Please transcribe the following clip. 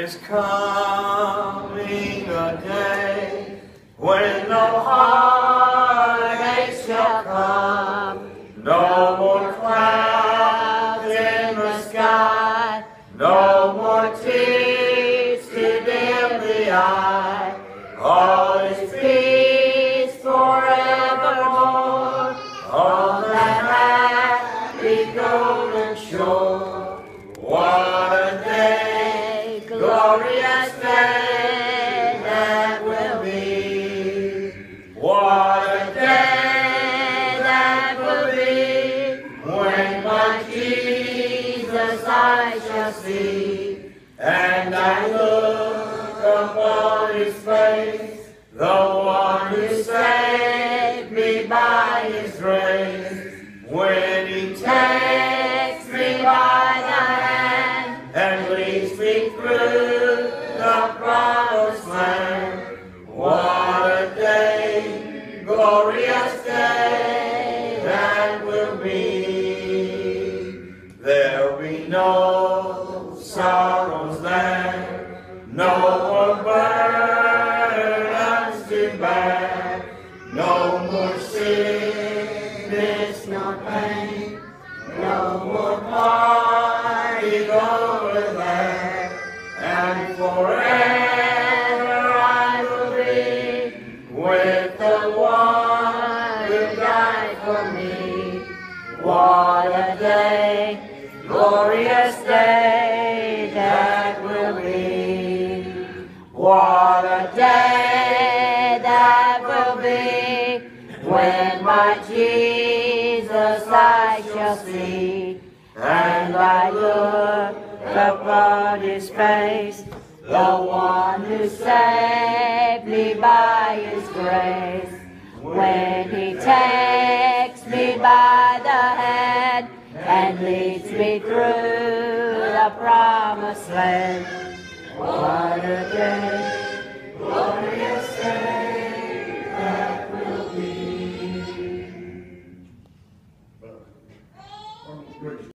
is coming a day when no heartache shall come, no more clouds in the sky, no more tears to dim the eye. All is peace forevermore on that happy golden shore. What a day, glorious day that will be. What a day that will be when my Jesus I shall see. And I look upon his face, the one who saved me by his grace. When he takes me by the hand and leads me through the promised land. What a day, glorious day that will be. There'll be no sorrows there, no more burdens to bear, no more sickness nor pain, no more parting over there, and forever I will be with the one who died for me. What a day, glorious day that will be. What a day that will be when my Jesus I shall see. And I look upon his face, the one who saved me by his grace. When he takes me by the hand and leads me through the promised land. What a day.